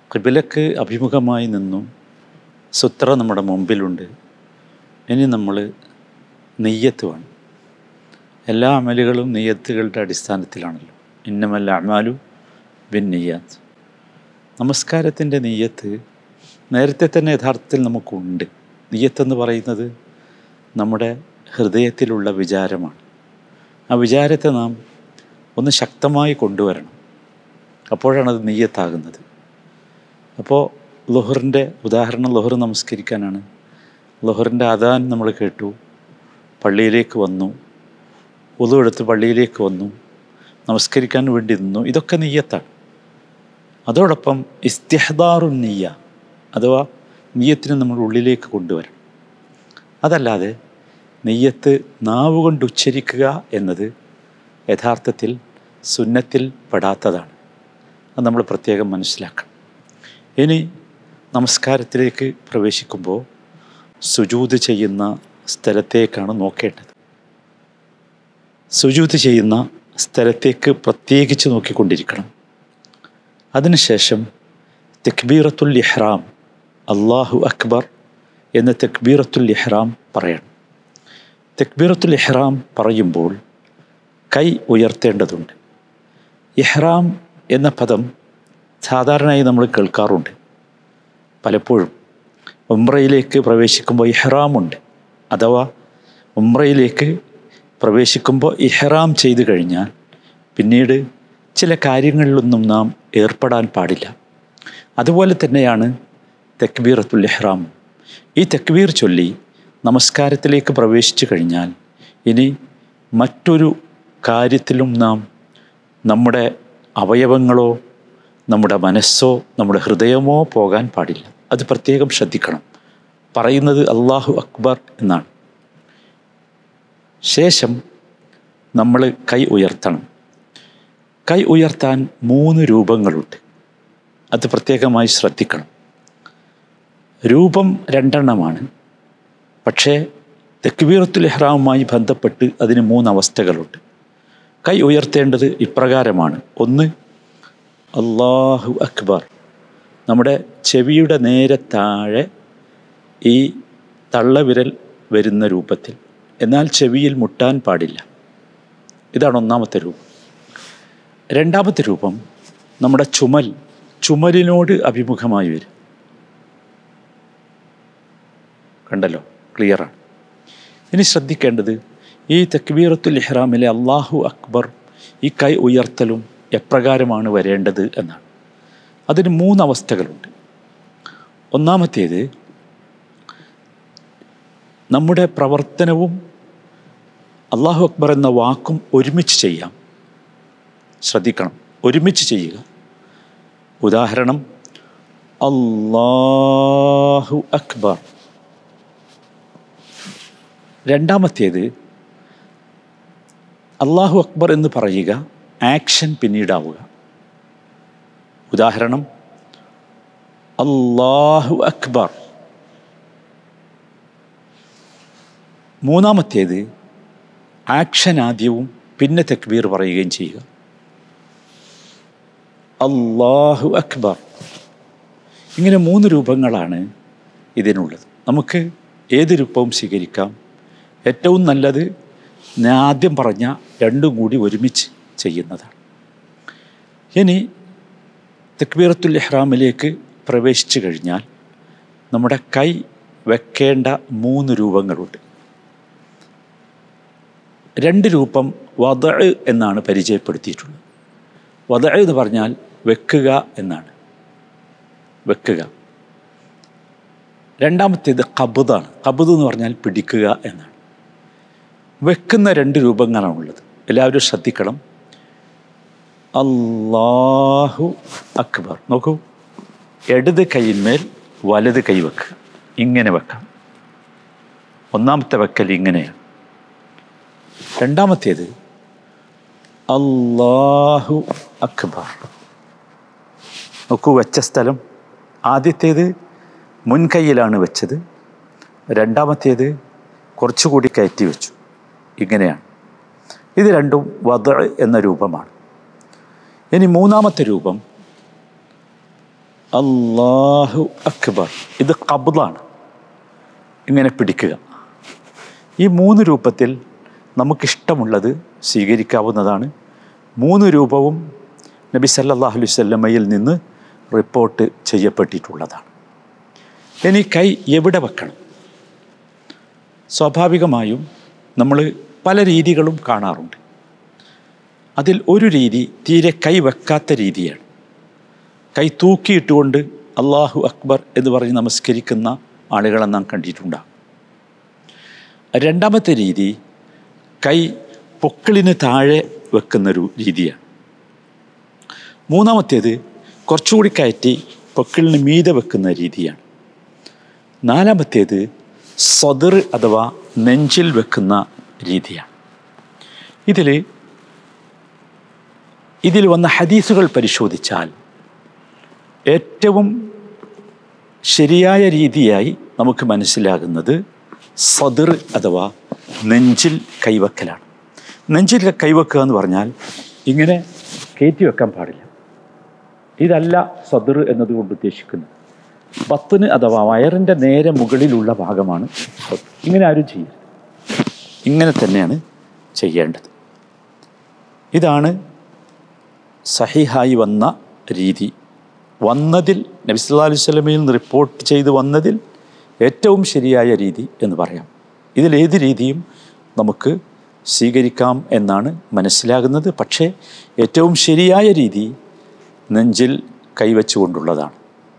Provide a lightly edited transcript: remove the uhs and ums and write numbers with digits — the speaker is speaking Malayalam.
ഖിബിലക്ക് അഭിമുഖമായി നിന്നു. സുത്ര നമ്മുടെ മുമ്പിലുണ്ട്. ഇനി നമ്മൾ നിയ്യത്ത് വേണം. എല്ലാ അമലുകളും നിയ്യത്തുകളുടെ അടിസ്ഥാനത്തിലാണല്ലോ. ഇന്നമൽ അഅ്മാലു ബിന്നിയ്യാത്ത്. നമസ്കാരത്തിൻ്റെ നിയ്യത്ത് നേരത്തെ തന്നെ യഥാർത്ഥത്തിൽ നമുക്കുണ്ട്. നിയ്യത്തെന്ന് പറയുന്നത് നമ്മുടെ ഹൃദയത്തിലുള്ള വിചാരമാണ്. ആ വിചാരത്തെ നാം ഒന്ന് ശക്തമായി കൊണ്ടുവരണം. അപ്പോഴാണത് നിയ്യത്താകുന്നത്. അപ്പോൾ ളുഹറിൻ്റെ ഉദാഹരണം, ളുഹർ നമസ്കരിക്കാനാണ്. ളുഹറിൻ്റെ അദാൻ നമ്മൾ കേട്ടു, പള്ളിയിലേക്ക് വന്നു, വുളു എടുത്ത് പള്ളിയിലേക്ക് വന്നു, നമസ്കരിക്കാൻ വേണ്ടി നിന്നു. ഇതൊക്കെ നിയ്യത്താണ്. അതോടൊപ്പം ഇസ്തിഹ്ദാറുൻ നിയ്യ അഥവാ നിയ്യത്തിനെ നമ്മൾ ഉള്ളിലേക്ക് കൊണ്ടുവരണം. അതല്ലാതെ നിയ്യത്ത് നാവ് കൊണ്ട് ഉച്ചരിക്കുക എന്നത് യഥാർത്ഥത്തിൽ സുന്നത്തിൽ പെടാത്തതാണ്. അത് നമ്മൾ പ്രത്യേകം മനസ്സിലാക്കണം. ഇനി നമസ്കാരത്തിലേക്ക് പ്രവേശിക്കുമ്പോൾ സുജൂദ് ചെയ്യുന്ന സ്ഥലത്തേക്കാണ് നോക്കേണ്ടത്. സുജൂദ് ചെയ്യുന്ന സ്ഥലത്തേക്ക് പ്രത്യേകിച്ച് നോക്കിക്കൊണ്ടിരിക്കണം. അതിനുശേഷം തക്ബീറത്തുൽ ഇഹ്റാം, അല്ലാഹു അക്ബർ എന്ന തക്ബീറത്തുൽ ഇഹ്റാം പറയണം. തക്ബീറത്തുൽ ഇഹ്റാം പറയുമ്പോൾ കൈ ഉയർത്തേണ്ടതുണ്ട്. ഇഹ്റാം എന്ന പദം സാധാരണയായി നമ്മൾ കേൾക്കാറുണ്ട്. പലപ്പോഴും ഉംറയിലേക്ക് പ്രവേശിക്കുമ്പോൾ ഇഹ്റാമുണ്ട്. അഥവാ ഉംറയിലേക്ക് പ്രവേശിക്കുമ്പോൾ ഇഹ്റാം ചെയ്തു കഴിഞ്ഞാൽ പിന്നീട് ചില കാര്യങ്ങളിലൊന്നും നാം ഏർപ്പെടാൻ പാടില്ല. അതുപോലെ തന്നെയാണ് തക്ബീറത്തുൽ ഇഹ്റാം. ഈ തക്ബീർ ചൊല്ലി നമസ്കാരത്തിലേക്ക് പ്രവേശിച്ചു കഴിഞ്ഞാൽ ഇനി മറ്റൊരു കാര്യത്തിലും നാം നമ്മുടെ അവയവങ്ങളോ നമ്മുടെ മനസ്സോ നമ്മുടെ ഹൃദയമോ പോകാൻ പാടില്ല. അത് പ്രത്യേകം ശ്രദ്ധിക്കണം. പറയുന്നത് അല്ലാഹു അക്ബർ എന്നാണ്. ശേഷം നമ്മൾ കൈ ഉയർത്തണം. കൈ ഉയർത്താൻ 3 രൂപങ്ങളുണ്ട്. അത് പ്രത്യേകമായി ശ്രദ്ധിക്കണം. രൂപം 2 എണ്ണമാണ്. പക്ഷേ തക്ബീറത്തുൽ ഇഹ്റാമുമായി ബന്ധപ്പെട്ട് അതിന് 3 അവസ്ഥകളുണ്ട്. കൈ ഉയർത്തേണ്ടത് ഇപ്രകാരമാണ്. 1, അല്ലാഹു അക്ബർ. നമ്മുടെ ചെവിയുടെ നേരെ താഴെ ഈ തള്ളവിരൽ വരുന്ന രൂപത്തിൽ, എന്നാൽ ചെവിയിൽ മുട്ടാൻ പാടില്ല. ഇതാണ് 1ാമത്തെ രൂപം. 2ാമത്തെ രൂപം നമ്മുടെ ചുമലിനോട് അഭിമുഖമായി വരും. കണ്ടല്ലോ, ക്ലിയറാണ്. ഇനി ശ്രദ്ധിക്കേണ്ടത് ഈ തക്ബീറത്തുൽ ഇഹ്റാമിലെ അല്ലാഹു അക്ബർ, ഈ കൈ ഉയർത്തലും എപ്രകാരമാണ് വരേണ്ടത് എന്നാണ്. അതിന് 3 അവസ്ഥകളുണ്ട്. 1ാമത്തേത്, നമ്മുടെ പ്രവർത്തനവും അല്ലാഹു അക്ബർ എന്ന വാക്കും ഒരുമിച്ച് ചെയ്യാം. ശ്രദ്ധിക്കണം, ഒരുമിച്ച് ചെയ്യുക. ഉദാഹരണം, അല്ലാഹു അക്ബർ. 2ാമത്തേത്, അല്ലാഹു അക്ബർ എന്ന് പറയുക, ആക്ഷൻ പിന്നീടാവുക. ഉദാഹരണം, അല്ലാഹു അക്ബർ. 3ാമത്തേത്, ആക്ഷൻ ആദ്യവും പിന്നെ തക്ബീർ പറയുകയും ചെയ്യുക. അല്ലാഹു അക്ബർ. ഇങ്ങനെ 3 രൂപങ്ങളാണ് ഇതിനുള്ളത്. നമുക്ക് ഏത് രൂപവും സ്വീകരിക്കാം. ഏറ്റവും നല്ലത് ഞാൻ ആദ്യം പറഞ്ഞ 2 കൂടി ഒരുമിച്ച് ചെയ്യുന്നതാണ്. ഇനി തക്ബീറത്തുൽ ഇഹ്റാമിലേക്ക് പ്രവേശിച്ചു കഴിഞ്ഞാൽ നമ്മുടെ കൈ വെക്കേണ്ട 3 രൂപങ്ങളുണ്ട്. 2 രൂപം വദഅ് എന്നാണ് പരിചയപ്പെടുത്തിയിട്ടുള്ളത്. വദഅ് എന്ന് പറഞ്ഞാൽ വെക്കുക എന്നാണ്, വെക്കുക. 2ാമത്തേത് ഖബ്ദാണ്. ഖബ്ദ് എന്ന് പറഞ്ഞാൽ പിടിക്കുക എന്നാണ്. വെക്കുന്ന 2 രൂപങ്ങളാണുള്ളത്. എല്ലാവരും ശ്രദ്ധിക്കണം. അല്ലാഹു അക്ബർ. നോക്കൂ, ഇടത് കൈയിന്മേൽ വലത് കൈ വെക്കുക. ഇങ്ങനെ വെക്കാം. 1ാമത്തെ വെക്കൽ ഇങ്ങനെയാണ്. 2ാമത്തേത് അല്ലാഹു അക്ബർ. നോക്കൂ, വെച്ച സ്ഥലം. ആദ്യത്തേത് മുൻകൈയിലാണ് വെച്ചത്. 2ാമത്തേത് കുറച്ചുകൂടി കയറ്റി വെച്ചു. ഇങ്ങനെയാണ്. ഇത് രണ്ടും വദഅ് എന്ന രൂപമാണ്. ഇനി 3ാമത്തെ രൂപം അല്ലാഹു അക്ബർ. ഇത് ഖബ്ളാണ്, ഇങ്ങനെ പിടിക്കുക. ഈ 3 രൂപത്തിൽ നമുക്കിഷ്ടമുള്ളത് സ്വീകരിക്കാവുന്നതാണ്. 3 രൂപവും നബി സല്ലല്ലാഹു അലൈഹി വസല്ലമയിൽ നിന്ന് റിപ്പോർട്ട് ചെയ്യപ്പെട്ടിട്ടുള്ളതാണ്. ഇനി കൈ എവിടെ വെക്കണം? സ്വാഭാവികമായും നമ്മൾ പല രീതികളും കാണാറുണ്ട്. അതിൽ ഒരു രീതി തീരെ കൈ വെക്കാത്ത രീതിയാണ്. കൈ തൂക്കിയിട്ടുകൊണ്ട് അല്ലാഹു അക്ബർ എന്ന് പറഞ്ഞ് നമസ്കരിക്കുന്ന ആളുകളെ നാം കണ്ടിട്ടുണ്ടാകും. രണ്ടാമത്തെ രീതി കൈ പൊക്കിളിന് താഴെ വെക്കുന്നൊരു രീതിയാണ്. മൂന്നാമത്തേത് കുറച്ചുകൂടി കയറ്റി പൊക്കിളിന് മീതെ വെക്കുന്ന രീതിയാണ്. നാലാമത്തേത് സദർ അഥവാ നെഞ്ചിൽ വെക്കുന്ന രീതിയാണ്. ഇതിൽ വന്ന ഹദീസുകൾ പരിശോധിച്ചാൽ ഏറ്റവും ശരിയായ രീതിയായി നമുക്ക് മനസ്സിലാകുന്നത് സദർ അഥവാ നെഞ്ചിൽ കൈവക്കലാണ്. നെഞ്ചിൽ കൈവക്കുക എന്ന് പറഞ്ഞാൽ ഇങ്ങനെ കയറ്റി വെക്കാൻ പാടില്ല. ഇതല്ല സദർ എന്നതുകൊണ്ട് ഉദ്ദേശിക്കുന്നത്. ബത്ന് അഥവാ വയറിൻ്റെ നേരെ മുകളിലുള്ള ഭാഗമാണ് സദർ. ഇങ്ങനെ ആരും ചെയ്യരുത്, ഇങ്ങനെ തന്നെയാണ് ചെയ്യേണ്ടത്. ഇതാണ് സഹിഹായി വന്ന രീതി. വന്നതിൽ നബി സല്ലല്ലാഹു അലൈഹി വസല്ലമയിൽ നിന്ന് റിപ്പോർട്ട് ചെയ്ത് വന്നതിൽ ഏറ്റവും ശരിയായ രീതി എന്ന് പറയാം. ഇതിലേത് രീതിയും നമുക്ക് സ്വീകരിക്കാം എന്നാണ് മനസ്സിലാകുന്നത്. പക്ഷേ ഏറ്റവും ശരിയായ രീതി നെഞ്ചിൽ കൈവച്ചുകൊണ്ടുള്ളതാണ്.